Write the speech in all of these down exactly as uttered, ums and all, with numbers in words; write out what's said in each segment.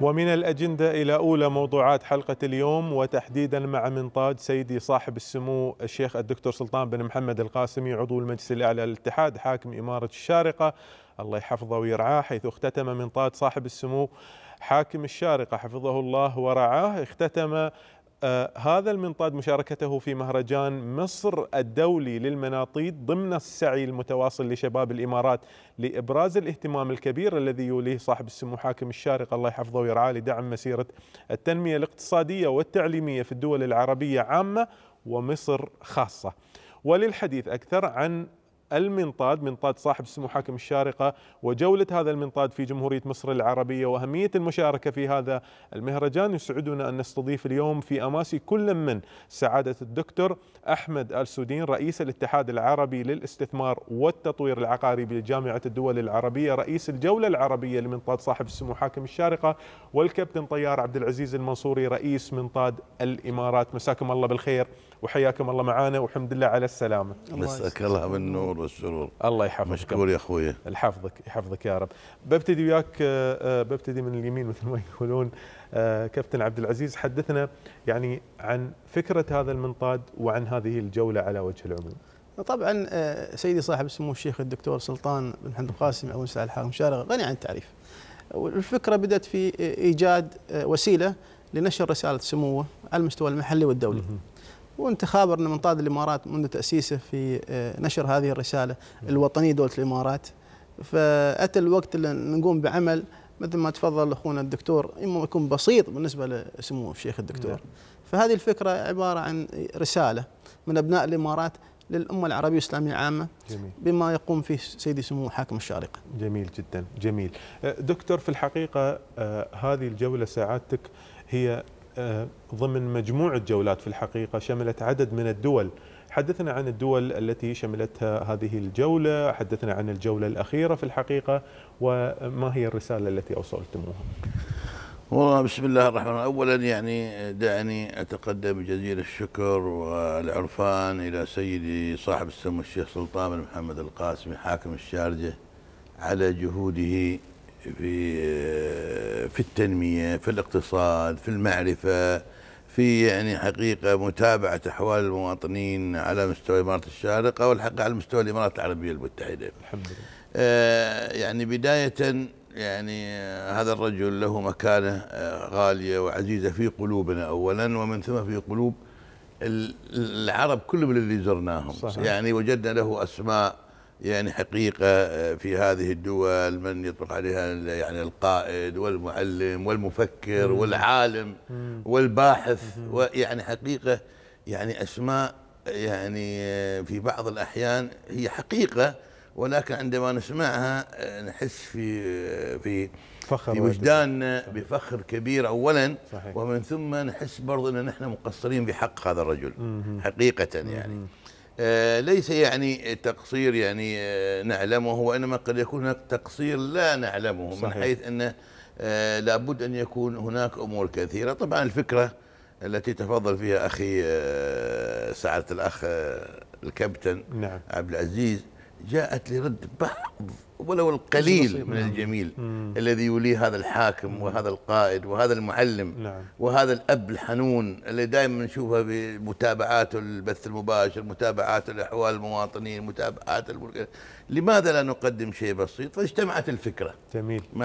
ومن الأجندة إلى أولى موضوعات حلقة اليوم، وتحديدا مع منطاد سيدي صاحب السمو الشيخ الدكتور سلطان بن محمد القاسمي عضو المجلس الأعلى للاتحاد حاكم إمارة الشارقة الله يحفظه ويرعاه، حيث اختتم منطاد صاحب السمو حاكم الشارقة حفظه الله ورعاه. اختتم آه هذا المنطاد مشاركته في مهرجان مصر الدولي للمناطيد ضمن السعي المتواصل لشباب الإمارات لإبراز الاهتمام الكبير الذي يوليه صاحب السمو حاكم الشارقة الله يحفظه ويرعاه لدعم مسيرة التنمية الاقتصادية والتعليمية في الدول العربية عامة ومصر خاصة. وللحديث أكثر عن المنطاد، منطاد صاحب السمو حاكم الشارقة، وجولة هذا المنطاد في جمهورية مصر العربية وأهمية المشاركة في هذا المهرجان، يسعدنا أن نستضيف اليوم في أماسي كل من سعادة الدكتور أحمد آل سودين رئيس الاتحاد العربي للاستثمار والتطوير العقاري بجامعة الدول العربية، رئيس الجولة العربية لمنطاد صاحب السمو حاكم الشارقة، والكابتن طيار عبد العزيز المنصوري رئيس منطاد الإمارات. مساكم الله بالخير وحياكم الله معنا والحمد لله على السلامة. مساك الله بالنور والسرور. الله يحفظك. مشكور يا اخوي. يحفظك يحفظك يا رب. ببتدي وياك، ببتدي من اليمين مثل ما يقولون. كابتن عبد العزيز، حدثنا يعني عن فكرة هذا المنطاد وعن هذه الجولة على وجه العموم. طبعا سيدي صاحب السمو الشيخ الدكتور سلطان بن محمد القاسمي عضو المجلس الحاكم الشارقة غني عن التعريف. الفكرة بدأت في إيجاد وسيلة لنشر رسالة سموه على المستوى المحلي والدولي. وانت خابر ان منطاد الامارات منذ تاسيسه في نشر هذه الرساله الوطنيه دوله الامارات، فاتى الوقت اللي نقوم بعمل مثل ما تفضل اخونا الدكتور اما يكون بسيط بالنسبه لسمو الشيخ الدكتور. فهذه الفكره عباره عن رساله من ابناء الامارات للامه العربيه والاسلاميه عامه. جميل. بما يقوم فيه سيدي سمو حاكم الشارقه. جميل جدا. جميل. دكتور، في الحقيقه هذه الجوله سعادتك هي ضمن مجموعة جولات في الحقيقة شملت عدد من الدول. حدثنا عن الدول التي شملتها هذه الجولة، حدثنا عن الجولة الأخيرة في الحقيقة، وما هي الرسالة التي أوصلتموها؟ والله بسم الله الرحمن الرحيم. أولا يعني دعني أتقدم بجزيل الشكر والعرفان إلى سيدي صاحب السمو الشيخ سلطان بن محمد القاسمي حاكم الشارقة على جهوده في في التنمية، في الاقتصاد، في المعرفة، في يعني حقيقة متابعة أحوال المواطنين على مستوى إمارة الشارقة والحقيقة على مستوى الإمارات العربية المتحدة. الحمد لله. آه يعني بداية يعني هذا الرجل له مكانة غالية وعزيزة في قلوبنا أولا، ومن ثم في قلوب العرب كلهم الذي زرناهم. صحيح. يعني وجدنا له أسماء يعني حقيقة في هذه الدول من يطلق عليها يعني القائد والمعلم والمفكر مم. والعالم مم. والباحث، ويعني حقيقة يعني أسماء يعني في بعض الأحيان هي حقيقة، ولكن عندما نسمعها نحس في في فخر في وجداننا بفخر كبير أولا. صحيح. ومن ثم نحس برضه أن نحن مقصرين بحق هذا الرجل مم. حقيقة يعني مم. آه ليس يعني تقصير يعني آه نعلمه، وإنما قد يكون هناك تقصير لا نعلمه. صحيح. من حيث أن آه لابد أن يكون هناك أمور كثيرة. طبعا الفكرة التي تفضل فيها أخي آه سعادة الأخ آه الكابتن نعم. عبد العزيز جاءت لرد بعض ولو القليل من الجميل مم. الذي يوليه هذا الحاكم مم. وهذا القائد وهذا المعلم نعم. وهذا الأب الحنون اللي دائما نشوفها بمتابعات البث المباشر، متابعات الأحوال المواطنين، متابعات الملك. لماذا لا نقدم شيء بسيط؟ فاجتمعت الفكرة جميل. مع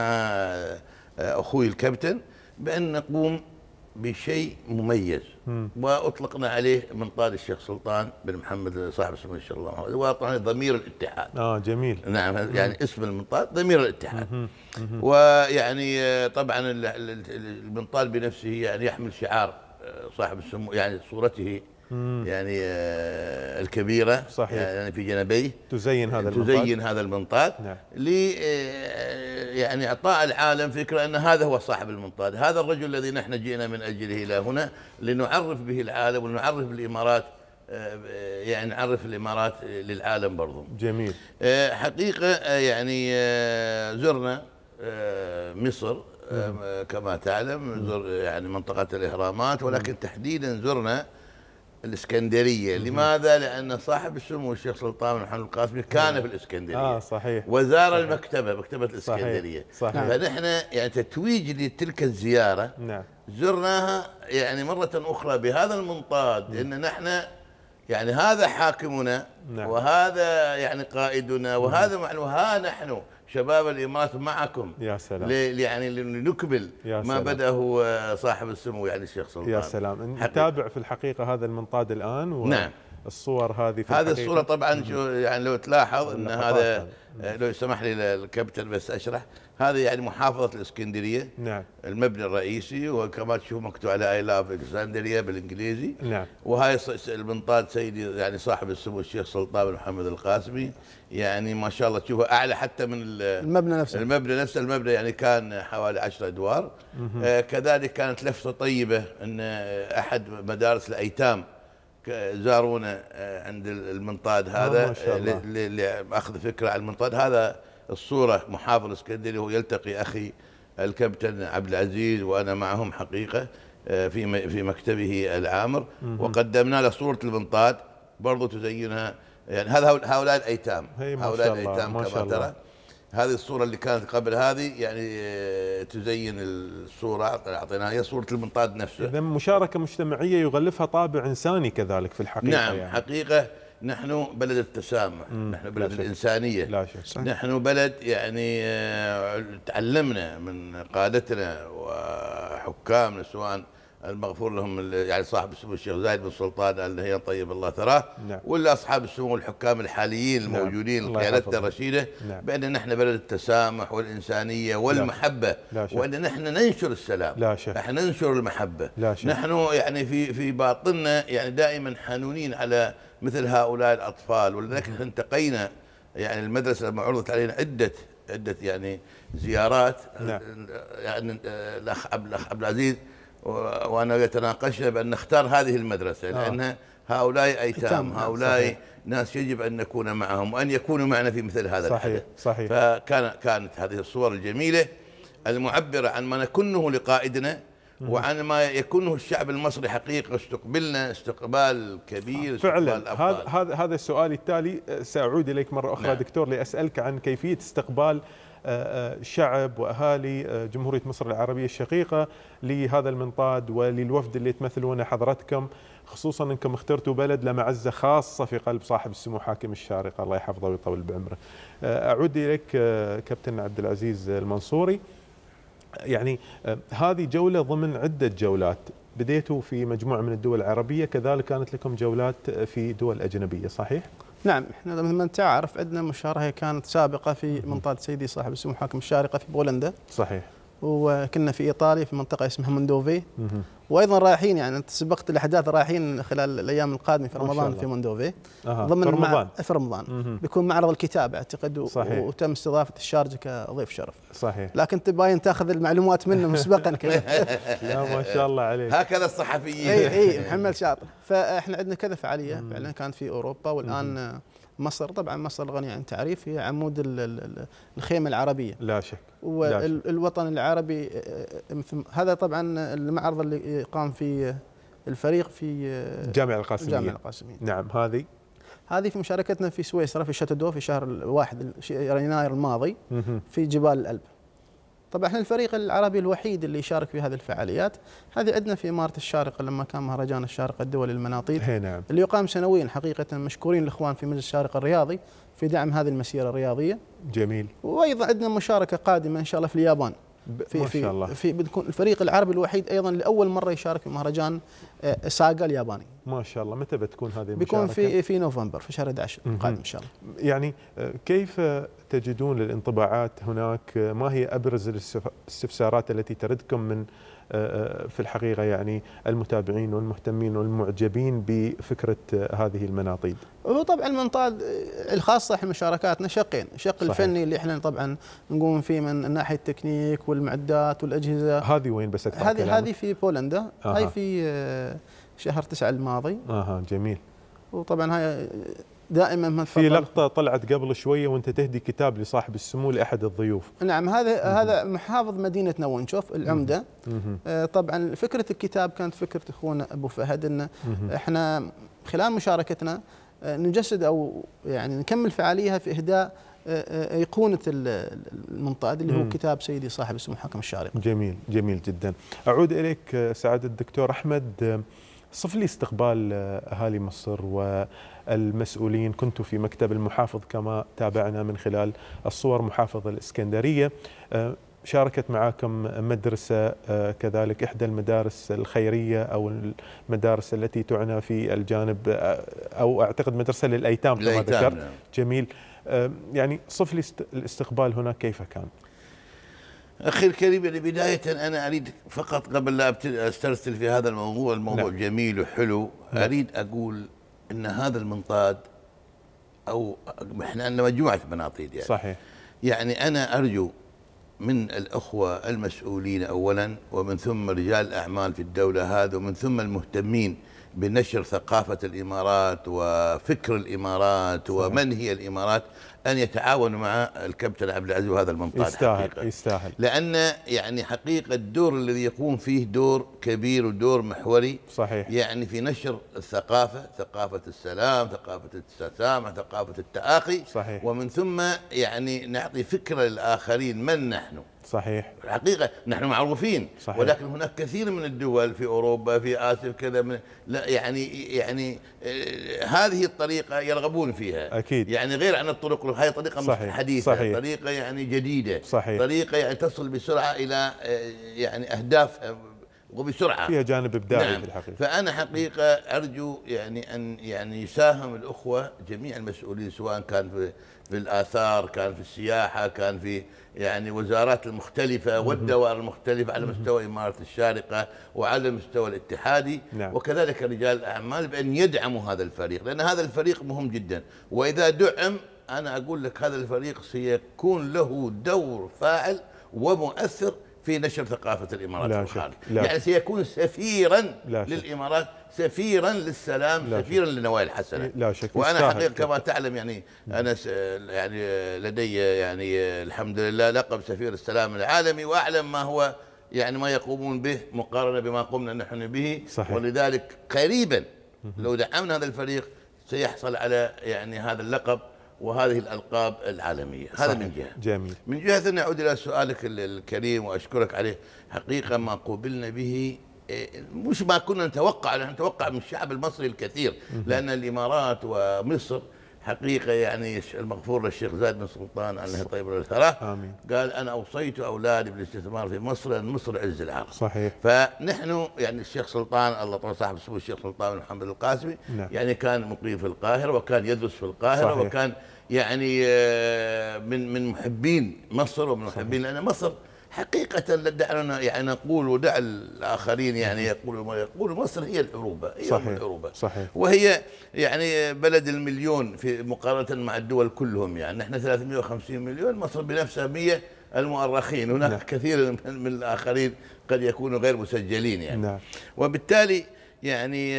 أخوي الكابتن بأن نقوم بشيء مميز مم. واطلقنا عليه منطاد الشيخ سلطان بن محمد صاحب السمو ان شاء الله، واطلقنا ضمير الاتحاد. اه جميل. نعم مم. يعني اسم المنطاد ضمير الاتحاد. مم. مم. ويعني طبعا المنطاد بنفسه يعني يحمل شعار صاحب السمو يعني صورته مم. يعني الكبيرة. صحيح. يعني في جنبيه تزين هذا المنطاد تزين هذا المنطاد نعم. لي يعني اعطاء العالم فكرة ان هذا هو صاحب المنطاد، هذا الرجل الذي نحن جئنا من اجله الى هنا لنعرف به العالم ونعرف الامارات، يعني نعرف الامارات للعالم برضو. جميل. حقيقة يعني زرنا مصر كما تعلم، زر يعني منطقة الإهرامات، ولكن تحديدا زرنا الإسكندرية. لماذا؟ لأن صاحب السمو الشيخ سلطان بن محمد القاسمي كان في الإسكندرية. آه صحيح. وزار صحيح. المكتبة، مكتبة الإسكندرية. صحيح. صحيح. فنحن يعني تتويج لتلك الزيارة نعم. زرناها يعني مرة أخرى بهذا المنطاد، إن نحن يعني هذا حاكمنا. نعم. وهذا يعني قائدنا، وهذا معنا، وها نحن شباب الإمارات معكم. يا سلام. يعني لنكمل ما بدأه صاحب السمو يعني الشيخ سلطان. يا سلام. نتابع في الحقيقة هذا المنطاد الآن. و... نعم. الصور هذه في هذه الصورة طبعا شو يعني لو تلاحظ ان هذا، لو يسمح لي الكابتن بس اشرح، هذه يعني محافظة الاسكندرية. نعم. المبنى الرئيسي، وكما تشوف مكتوب على اي لاف اسكندرية بالانجليزي. نعم. وهاي المنطاد سيدي يعني صاحب السمو الشيخ سلطان بن محمد القاسمي، يعني ما شاء الله تشوفه اعلى حتى من المبنى نفسه. المبنى نفسه المبنى يعني كان حوالي عشرة ادوار. آه كذلك كانت لفتة طيبة ان احد مدارس الايتام زارونا عند المنطاد هذا لأخذ فكرة عن المنطاد هذا. الصورة محافظ الاسكندرية وهو يلتقي أخي الكابتن عبد العزيز وأنا معهم حقيقة في في مكتبه العامر، وقدمنا له صورة المنطاد برضو تزينها. يعني هذا هؤلاء الأيتام، هؤلاء الأيتام كما ترى. هذه الصورة اللي كانت قبل هذه يعني تزين الصورة أعطيناها، هي صورة المنطاد نفسه. إذا مشاركة مجتمعية يغلفها طابع إنساني كذلك في الحقيقة. نعم يعني. حقيقة نحن بلد التسامح، نحن بلد لا الإنسانية. لا شك. نحن بلد يعني تعلمنا من قادتنا وحكامنا، سواء المغفور لهم يعني صاحب السمو الشيخ زايد بن سلطان آل نهيان طيب الله ثراه. نعم. ولا اصحاب السمو الحكام الحاليين الموجودين. نعم. قيادتنا الرشيده. نعم. بان نحن بلد التسامح والانسانيه والمحبه. لا شك. وان نحن ننشر السلام. لا شك. نحن ننشر المحبه. لا شك. نحن يعني في في باطننا يعني دائما حنونين على مثل هؤلاء الاطفال، ولذلك التقينا يعني المدرسه لما عرضت علينا عده عده يعني زيارات. نعم. يعني الاخ عبد العزيز وانا يتناقشنا بان نختار هذه المدرسه لانها هؤلاء ايتام، هؤلاء صحيح. ناس يجب ان نكون معهم وان يكونوا معنا في مثل هذا صحيح الحدث. صحيح. فكان كانت هذه الصور الجميله المعبره عن ما نكنه لقائدنا وعن ما يكونه الشعب المصري حقيقه. استقبلنا استقبال كبير فعلا. هذا هذا هذا السؤال التالي ساعود اليك مره اخرى. نعم. دكتور لاسالك عن كيفيه استقبال شعب واهالي جمهوريه مصر العربيه الشقيقه لهذا المنطاد وللوفد اللي تمثلونه حضرتكم، خصوصا انكم اخترتوا بلد له معزه خاصه في قلب صاحب السمو حاكم الشارقه الله يحفظه ويطول بعمره. اعود اليك كابتن عبد العزيز المنصوري. يعني هذه جوله ضمن عده جولات، بديتوا في مجموعه من الدول العربيه، كذلك كانت لكم جولات في دول اجنبيه، صحيح؟ نعم، احنا مثل ما انت تعرف عندنا مشاركه كانت سابقه في منطقه سيدي صاحب السمو حاكم الشارقه في بولندا. صحيح. وكنا في ايطاليا في منطقه اسمها موندوفي. وايضا رايحين يعني انت سبقت الاحداث، رايحين خلال الايام القادمه في رمضان في موندوفي. أه. ضمن في رمضان. في رمضان بيكون معرض الكتاب اعتقد. صحيح. وتم استضافه الشارجه كضيف شرف. صحيح. لكن انت باين تاخذ المعلومات منه مسبقا كذا. لا ما شاء الله عليك. هكذا الصحفيين. اي اي محمد شاطر. فاحنا عندنا كذا فعاليه فعلا كانت في اوروبا، والان مصر طبعا مصر غنية عن تعريف، هي عمود الخيمة العربية. لا شك. والوطن العربي هذا طبعا المعرض اللي قام في الفريق في جامع القاسمية. جامع القاسمية. نعم. هذه هذه في مشاركتنا في سويسرا في شاتودو في شهر واحد يناير الماضي في جبال الألب. طبعا احنا الفريق العربي الوحيد اللي يشارك في هذه الفعاليات. هذه عندنا في إمارة الشارقة لما كان مهرجان الشارقة الدولي للمناطيد. نعم. اللي يقام سنويا حقيقة. مشكورين الإخوان في مجلس الشارقة الرياضي في دعم هذه المسيرة الرياضية. جميل. وأيضا عندنا مشاركة قادمة إن شاء الله في اليابان. في ما شاء الله. في, في بتكون الفريق العربي الوحيد أيضا لأول مرة يشارك في مهرجان ساغا الياباني. ما شاء الله. متى بتكون هذه المشاركة؟ بيكون في في نوفمبر في شهر أحد عشر القادم إن شاء الله. يعني كيف تجدون الانطباعات هناك؟ ما هي أبرز الاستفسارات التي تردكم من في الحقيقة يعني المتابعين والمهتمين والمعجبين بفكرة هذه المناطيد؟ هو طبعا المنطاد الخاصة احنا مشاركاتنا شقين، الشق الفني اللي احنا طبعا نقوم فيه من ناحية التكنيك والمعدات والأجهزة. هذه وين بس أكثر؟ هذه هذه في بولندا. آه. هاي في شهر تسعة الماضي. اها جميل. وطبعا هاي دائما ما في لقطة طلعت قبل شوية وانت تهدي كتاب لصاحب السمو لأحد الضيوف. نعم، هذا هذا محافظ مدينة نونشوف العمدة. آه طبعا فكرة الكتاب كانت فكرة اخونا ابو فهد، ان احنا خلال مشاركتنا آه نجسد او يعني نكمل فعاليها في اهداء آه ايقونة المنطاد اللي هو مم. كتاب سيدي صاحب السمو حاكم الشارقة. جميل جميل جدا. اعود اليك سعادة الدكتور احمد، صف لي استقبال اهالي مصر والمسؤولين. كنت في مكتب المحافظ كما تابعنا من خلال الصور، محافظة الاسكندرية، شاركت معاكم مدرسة كذلك إحدى المدارس الخيرية أو المدارس التي تعنى في الجانب، أو أعتقد مدرسة للأيتام كما ذكرت. جميل. يعني صف لي الاستقبال هناك كيف كان؟ أخي الكريم، يعني بداية أنا أريد فقط قبل لا أسترسل في هذا الموضوع، الموضوع نعم. جميل وحلو. نعم. أريد أقول أن هذا المنطاد، أو إحنا عندنا مجموعة مناطيد يعني صحيح. يعني أنا أرجو من الأخوة المسؤولين أولا، ومن ثم رجال الأعمال في الدولة هذا، ومن ثم المهتمين بنشر ثقافة الإمارات وفكر الإمارات ومن هي الإمارات، أن يتعاونوا مع الكابتن عبد العزيز وهذا المنطاد. يستاهل حقيقة. يستاهل لأن يعني حقيقة الدور الذي يقوم فيه دور كبير ودور محوري. صحيح. يعني في نشر الثقافة، ثقافة السلام، ثقافة التسامح، ثقافة التآخي. صحيح. ومن ثم يعني نعطي فكرة للآخرين من نحن. صحيح. الحقيقة نحن معروفين. صحيح. ولكن هناك كثير من الدول في أوروبا، في آسيا كذا، من لا يعني يعني آه هذه الطريقة يرغبون فيها. أكيد. يعني غير عن الطرق، هذه طريقة صحيح. حديثة. صحيح. طريقة يعني جديدة. صحيح. طريقة يعني تصل بسرعة إلى آه يعني أهداف وبسرعة، فيها جانب إبداعي. نعم. في الحقيقة فأنا حقيقة أرجو يعني أن يعني يساهم الأخوة جميع المسؤولين، سواء كان في في الآثار، كان في السياحة، كان في يعني وزارات المختلفة والدوائر المختلفة على مستوى إمارة الشارقة وعلى المستوى الاتحادي. نعم. وكذلك رجال الأعمال بأن يدعموا هذا الفريق، لأن هذا الفريق مهم جدا. وإذا دعم، أنا أقول لك هذا الفريق سيكون له دور فاعل ومؤثر في نشر ثقافة الإمارات في الخارج. يعني سيكون سفيرا للإمارات، سفيرا للسلام، سفيرا للنوايا الحسنة. لا شك. وأنا حقيقة كما تعلم يعني أنا يعني لدي يعني الحمد لله لقب سفير السلام العالمي، وأعلم ما هو يعني ما يقومون به مقارنة بما قمنا نحن به. صحيح. ولذلك قريبا لو دعمنا هذا الفريق سيحصل على يعني هذا اللقب وهذه الألقاب العالمية. هذا من جهة. جميل. من جهة ثانية أعود إلى سؤالك الكريم وأشكرك عليه. حقيقة ما قوبلنا به مش ما كنا نتوقع، نحن نتوقع من الشعب المصري الكثير، لأن الإمارات ومصر حقيقة يعني المغفور للشيخ زايد بن سلطان الله يطيب له ثراه، قال أنا أوصيت أولادي بالاستثمار في مصر لأن مصر عز العرب. صحيح. فنحن يعني الشيخ سلطان الله طول صاحب السمو الشيخ سلطان بن محمد القاسمي نعم. يعني كان مقيم في القاهرة وكان يدرس في القاهرة. صحيح. وكان يعني من من محبين مصر ومن محبين، لأن مصر حقيقة دعنا يعني نقول ودع الآخرين يعني يقولوا يقول مصر هي العروبة، هي صحيح. العروبة. صحيح. وهي يعني بلد المليون في مقارنة مع الدول كلهم، يعني نحن ثلاثمئة وخمسين مليون، مصر بنفسها مئة المؤرخين، هناك نعم. كثير من الآخرين قد يكونوا غير مسجلين يعني نعم. وبالتالي يعني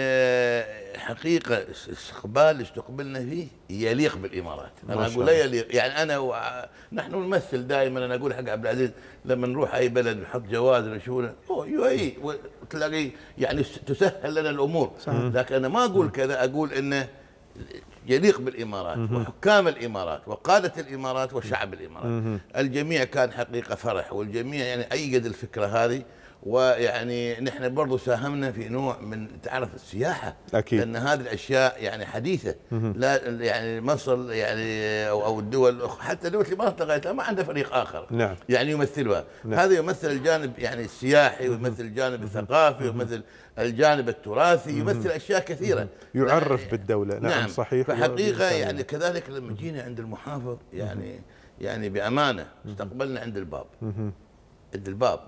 حقيقة استقبال استقبلنا فيه يليق بالإمارات. أنا أقول لا يليق، يعني أنا و... نحن نمثل دائما. أنا أقول حق عبد العزيز لما نروح أي بلد نحط جواز نشوفه يو أي وتلاقي يعني تسهل لنا الأمور. صحيح. لكن أنا ما أقول كذا، أقول إنه يليق بالإمارات وحكام الإمارات وقادة الإمارات وشعب الإمارات. الجميع كان حقيقة فرح، والجميع يعني أيد الفكرة هذه. ويعني نحن برضو ساهمنا في نوع من تعرف السياحة. أكيد. لأن هذه الأشياء يعني حديثة. لا يعني مصر يعني أو, أو الدول الأخرى، حتى دول الإمارات لغاية ما عندها فريق آخر نعم. يعني يمثلها. نعم. هذا يمثل الجانب يعني السياحي، ويمثل الجانب الثقافي، ويمثل الجانب التراثي، يمثل أشياء كثيرة. يعرف يعني بالدولة. نعم. نعم. صحيح. فحقيقة يعني كذلك لما جينا عند المحافظ يعني يعني بأمانة استقبلنا عند الباب. عند الباب.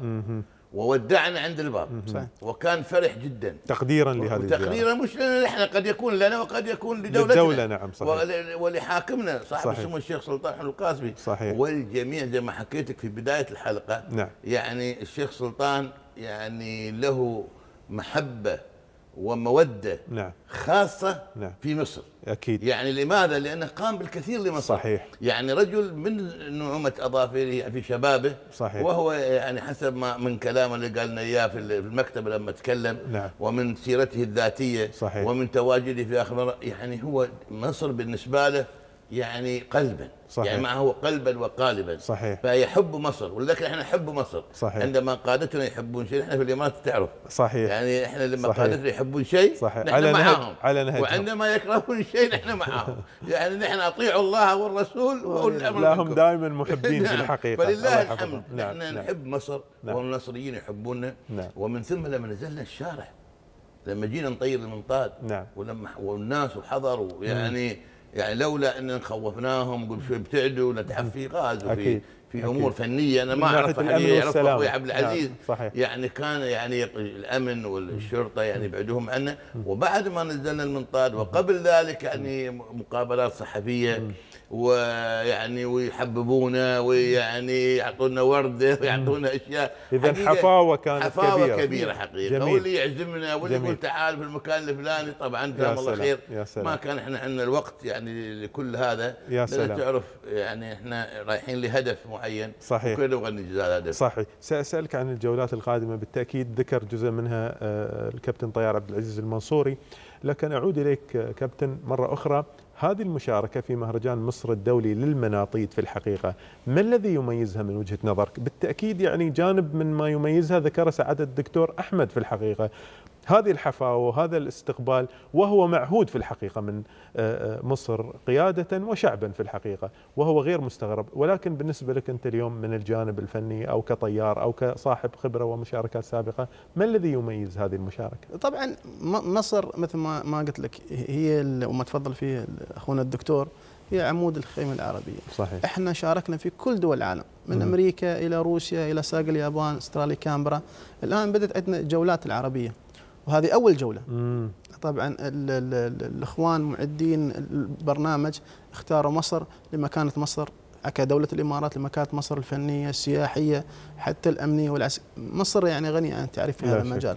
وودعنا عند الباب. صحيح. وكان فرح جدا تقديرا لهذه الزيارة. تقديرا مش لنا نحن، قد يكون لنا وقد يكون لدولتنا. للدولة. نعم. صحيح. ولحاكمنا صاحب السمو الشيخ سلطان بن القاسمي. صحيح. والجميع زي ما حكيت لك في بداية الحلقة. نعم. يعني الشيخ سلطان يعني له محبة ومودة نعم. خاصة نعم. في مصر. أكيد. يعني لماذا؟ لأنه قام بالكثير لمصر. صحيح. يعني رجل من نعومة أظافره في شبابه. صحيح. وهو يعني حسب ما من كلامه اللي قال لنا إياه في المكتب لما تكلم. نعم. ومن سيرته الذاتية. صحيح. ومن تواجده في آخر، يعني هو مصر بالنسبة له يعني قلبا. صحيح. يعني معه قلبا وقالبا. صحيح. فيحب مصر، ولكن احنا نحب مصر. صحيح. عندما قادتنا يحبون شيء، احنا في الامارات تعرف. صحيح. يعني احنا لما صحيح. قادتنا يحبون شيء، صحيح. نحن على معاهم. على نهج. وعندما يكرهون شيء نحن معاهم. يعني نحن اطيعوا الله والرسول واولي الامر. لا هم دائما محبين في نعم. الحقيقه. فلله الحمد. نعم. نحن نعم. نحب مصر. نعم. والمصريين يحبوننا. نعم. ومن ثم لما نزلنا الشارع، لما جينا نطير المنطاد. نعم. ولما والناس وحضروا يعني يعني لولا ان خوفناهم نقول شوي ابتعدوا نتحفي غاز وفي في امور فنيه انا ما اعرف احد يعرف اخوي عبد العزيز. نعم. صحيح. يعني كان يعني الامن والشرطه يعني يبعدوهم عنا. وبعد ما نزلنا المنطاد وقبل ذلك يعني مقابلات صحفيه ويعني ويحببونا ويعني يعطونا ورده ويعطونا اشياء. اذا حفاوه كانت حفاوه كبيره كبيره حقيقه. واللي يعزمنا واللي يقول تعال في المكان الفلاني طبعا جزاهم الله خير. ما كان احنا عندنا الوقت يعني لكل هذا. يا سلام. تعرف يعني احنا رايحين لهدف معين. صحيح. وكل نبغى ننجز هذا الهدف. صحيح. ساسالك عن الجولات القادمه، بالتاكيد ذكر جزء منها الكابتن طيار عبد العزيز المنصوري، لكن اعود اليك كابتن مره اخرى. هذه المشاركة في مهرجان مصر الدولي للمناطيد في الحقيقة ما الذي يميزها من وجهة نظرك؟ بالتأكيد يعني جانب من ما يميزها ذكر سعادة الدكتور أحمد في الحقيقة، هذه الحفاوة وهذا الاستقبال، وهو معهود في الحقيقة من مصر قيادة وشعبا في الحقيقة، وهو غير مستغرب. ولكن بالنسبة لك أنت اليوم من الجانب الفني أو كطيار أو كصاحب خبرة ومشاركات سابقة، ما الذي يميز هذه المشاركة؟ طبعا مصر مثل ما ما قلت لك هي وما تفضل فيه أخونا الدكتور، هي عمود الخيمة العربية. صحيح. احنا شاركنا في كل دول العالم، من م. امريكا الى روسيا الى ساق اليابان، استراليا، كامبرا. الان بدات عندنا جولات العربيه، وهذه اول جوله. مم. طبعا ال ال ال الاخوان معدين البرنامج اختاروا مصر لمكانه مصر كدوله الامارات، لمكانه مصر الفنيه السياحيه حتى الامنيه والعسكريه. مصر يعني غنيه عن التعريف في هذا المجال.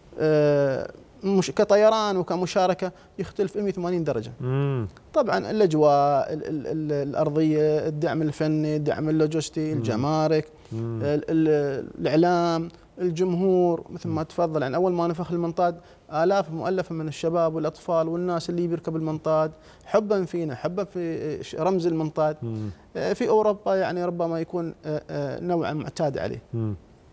آه مش كطيران وكمشاركه يختلف مئة وثمانين درجه. مم. طبعا الاجواء ال ال ال الارضيه، الدعم الفني، الدعم اللوجستي، الجمارك، ال ال الاعلام، الجمهور، مثل ما تفضل. يعني اول ما نفخ المنطاد آلاف مؤلفه من الشباب والاطفال والناس اللي بيركب المنطاد حبا فينا، حبا في رمز المنطاد. مم. في اوروبا يعني ربما يكون نوعا معتاد عليه. مم.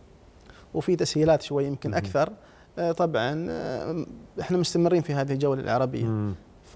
وفي تسهيلات شوي يمكن مم. اكثر. طبعا احنا مستمرين في هذه الجوله العربيه. مم.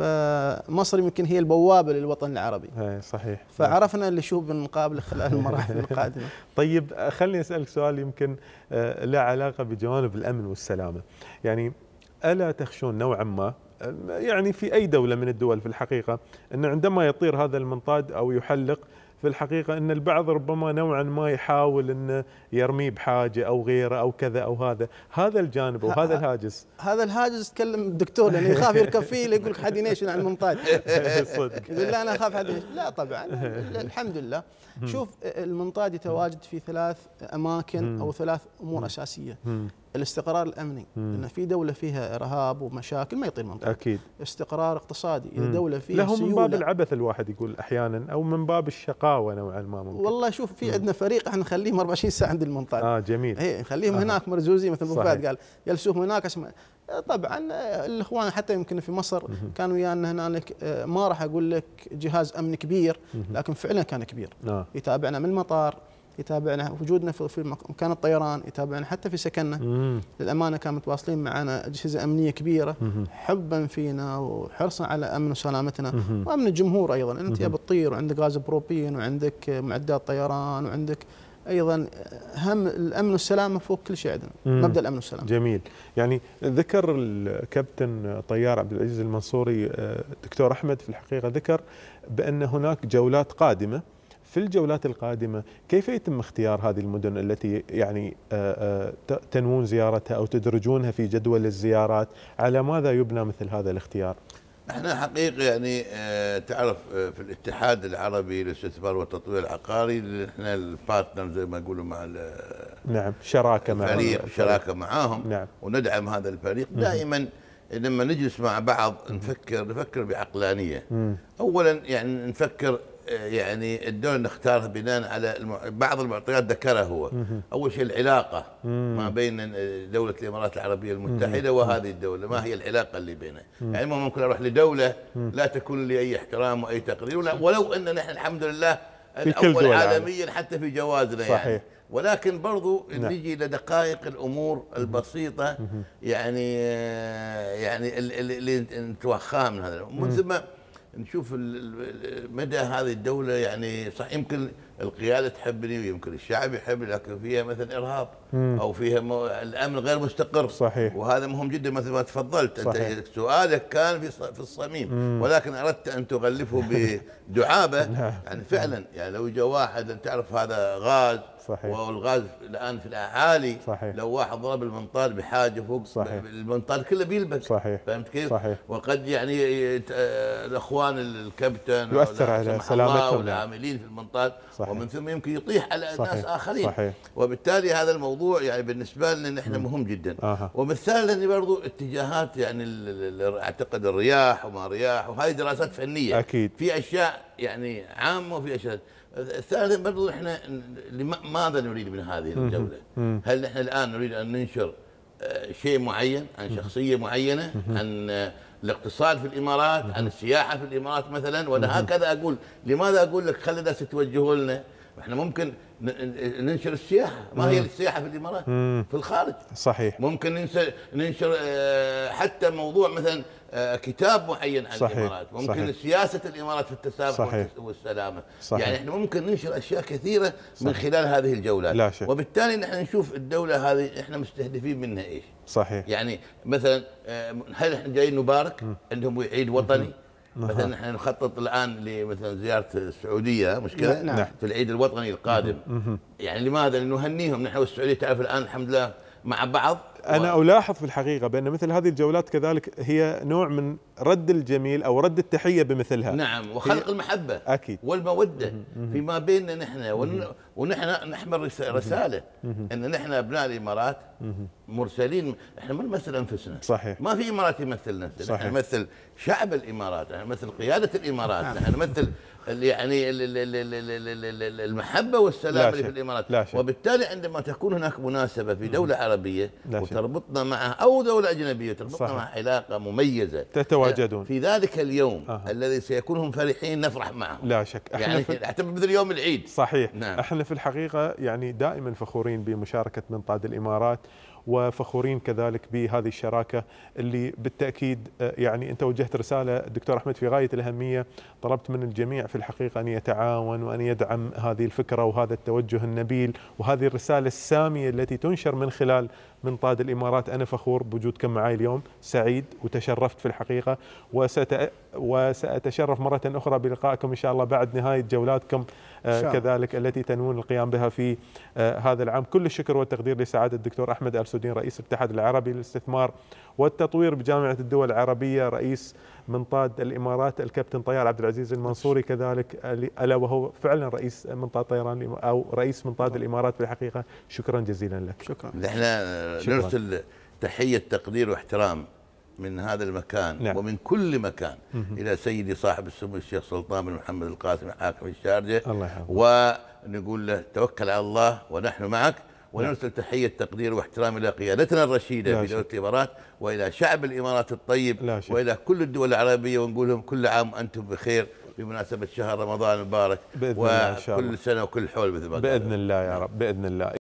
فمصر يمكن هي البوابه للوطن العربي. صحيح. فعرفنا اللي شو بالمقابله خلال المراحل القادمه. طيب خليني اسالك سؤال يمكن له علاقه بجوانب الامن والسلامه. يعني الا تخشون نوعا ما يعني في اي دوله من الدول في الحقيقه ان عندما يطير هذا المنطاد او يحلق في الحقيقة أن البعض ربما نوعا ما يحاول أن يرميه بحاجة أو غيره أو كذا أو هذا، هذا الجانب وهذا الهاجس. هذا الهاجس تكلم الدكتور لأنه يخاف يركب فيه يقول لك حد ينيشن عن المنطاد. صدق. يقول لا أنا أخاف حد ينيشن. لا طبعا الحمد لله. شوف المنطاد يتواجد في ثلاث أماكن أو ثلاث أمور أساسية. الاستقرار الامني، لان في دوله فيها ارهاب ومشاكل ما يطير منطقه. اكيد. استقرار اقتصادي، اذا دوله فيها له من باب العبث الواحد يقول احيانا او من باب الشقاوه نوعا ما ممكن. والله شوف في عندنا فريق احنا نخليهم أربعة وعشرين ساعه عند المنطاد. اه جميل. اي نخليهم آه. هناك مرزوزين مثل ابو فهد قال يلسوهم هناك اسمع. طبعا الاخوان حتى يمكن في مصر كانوا ويانا هنالك، ما راح اقول لك جهاز امن كبير لكن فعلا كان كبير. آه. يتابعنا من المطار، يتابعنا وجودنا في مكان الطيران، يتابعنا حتى في سكننا. مم. للامانه كانوا متواصلين معنا اجهزه امنيه كبيره. مم. حبا فينا وحرصا على امن وسلامتنا. مم. وامن الجمهور ايضا. انت يا بتطير وعندك غاز بروبين وعندك معدات طيران وعندك ايضا هم الامن والسلامه فوق كل شيء عندنا. مم. مبدا الامن والسلامه. جميل. يعني ذكر الكابتن طيار عبد العزيز المنصوري دكتور احمد في الحقيقه ذكر بان هناك جولات قادمه. في الجولات القادمة كيف يتم اختيار هذه المدن التي يعني تنوون زيارتها أو تدرجونها في جدول الزيارات؟ على ماذا يبنى مثل هذا الاختيار؟ احنا حقيقة يعني تعرف في الاتحاد العربي للاستثمار والتطوير العقاري احنا البارتنر زي ما يقولوا مع نعم شراكة مع الفريق، شراكة معاهم. نعم. وندعم هذا الفريق دائما. لما نجلس مع بعض نفكر نفكر بعقلانيه. اولا يعني نفكر يعني الدولة نختارها بناء على بعض المعطيات ذكرها هو. أول شيء العلاقة ما بين دولة الإمارات العربية المتحدة وهذه الدولة، ما هي العلاقة اللي بينها؟ يعني ممكن أروح لدولة لا تكون لي أي احترام وأي تقدير، ولو أن نحن الحمد لله الأول عالميا حتى في جوازنا يعني، ولكن برضو نجي لدقائق الامور البسيطه يعني يعني اللي نتوخاها من هذا. ومن ثم نشوف مدى هذه الدولة، يعني صح يمكن القيادة تحبني ويمكن الشعب يحبني، لكن فيها مثلا إرهاب أو فيها الأمن غير مستقر. صحيح. وهذا مهم جدا مثل ما تفضلت. صحيح. أنت سؤالك كان في في الصميم، مم. ولكن أردت أن تغلفه بدعابة. يعني فعلا يعني لو جاء واحد تعرف هذا غاز، صحيح. والغاز الآن في الأعالي، صحيح. لو واحد ضرب المنطاد بحاجة فوق، صحيح. المنطاد كله بيلبس. صحيح. فهمت كيف؟ صحيح. وقد يعني الأخوان الكابتن يؤثر على سلامتهم والعاملين في المنطاد، ومن ثم يمكن يطيح على ناس آخرين. صحيح. وبالتالي هذا الموضوع يعني بالنسبة لنا نحن مهم جدا. آه. وبالتالي لأن برضو اتجاهات يعني أعتقد الرياح وما رياح، وهذه دراسات فنية أكيد، في أشياء يعني عامة وفي أشياء. الثالث برضو احنا ماذا نريد من هذه الدولة؟ هل نحن الآن نريد أن ننشر شيء معين عن شخصية معينة، عن الاقتصاد في الإمارات، عن السياحة في الإمارات مثلا؟ وأنا هكذا أقول. لماذا أقول لك خلي الناس يتوجهوا لنا؟ احنا ممكن ننشر السياحة. ما هي السياحة في الإمارات؟ في الخارج. صحيح. ممكن ننشر حتى موضوع مثلا كتاب معين عن صحيح. الإمارات. ممكن صحيح. سياسة الإمارات في التسامح والسلامة. صحيح. يعني احنا ممكن ننشر أشياء كثيرة صحيح. من خلال هذه الجولات. لا شك. وبالتالي نحن نشوف الدولة هذه احنا مستهدفين منها ايش. صحيح. يعني مثلا هل احنا جايين نبارك عندهم عيد وطني؟ مثلا نحن نخطط الان لمثلا زياره السعوديه مش كذا؟ نعم. في العيد الوطني القادم. يعني لماذا؟ لنهنيهم نحن والسعوديه. تعرف الان الحمد لله مع بعض. أنا و... ألاحظ في الحقيقة بأن مثل هذه الجولات كذلك هي نوع من رد الجميل أو رد التحية بمثلها. نعم. وخلق هي... المحبة أكيد والمودة فيما بيننا نحن، ون... ونحن نحمل رسالة أن نحن أبناء الإمارات مرسلين. احنا ما نمثل أنفسنا. صحيح. ما في إمارات يمثل نفسه. نحن نمثل شعب الإمارات، نحن نمثل قيادة الإمارات، نحن نمثل يعني المحبة والسلام اللي في الإمارات. وبالتالي عندما تكون هناك مناسبة في دولة عربية وتربطنا معها أو دولة أجنبية تربطنا مع علاقة مميزة، تتواجدون في ذلك اليوم آه. الذي سيكون هم فرحين نفرح معهم. لا شك. احنا يعني اعتبر مثل يوم العيد. صحيح. نعم. احنا في الحقيقة يعني دائما فخورين بمشاركة منطاد الإمارات، وفخورين كذلك بهذه الشراكة اللي بالتأكيد يعني أنت وجهت رسالة دكتور أحمد في غاية الأهمية. طلبت من الجميع في الحقيقة أن يتعاون وأن يدعم هذه الفكرة وهذا التوجه النبيل وهذه الرسالة السامية التي تنشر من خلال منطاد الإمارات. أنا فخور بوجودكم معي اليوم، سعيد وتشرفت في الحقيقة، وسأت... وسأتشرف مرة أخرى بلقائكم إن شاء الله بعد نهاية جولاتكم آه كذلك التي تنوون القيام بها في آه هذا العام. كل الشكر والتقدير لسعادة الدكتور أحمد آل سودين رئيس الاتحاد العربي للاستثمار والتطوير بجامعة الدول العربية، رئيس منطاد الإمارات الكابتن طيار عبد العزيز المنصوري كذلك، ألا وهو فعلا رئيس منطاد طيران أو رئيس منطاد الإمارات في الحقيقة. شكرا جزيلا لك. شكرا. احنا نرسل تحية تقدير واحترام من هذا المكان نعم. ومن كل مكان مه. إلى سيدي صاحب السمو الشيخ سلطان بن محمد القاسمي حاكم الشارجة، الله يحفظه، ونقول له توكل على الله ونحن معك. ونرسل تحية تقدير واحترام إلى قيادتنا الرشيدة في دولة الإمارات وإلى شعب الإمارات الطيب وإلى كل الدول العربية، ونقول لهم كل عام وأنتم بخير بمناسبة شهر رمضان المبارك، وكل سنة وكل حول مثل ما بإذن الله يا رب بإذن الله.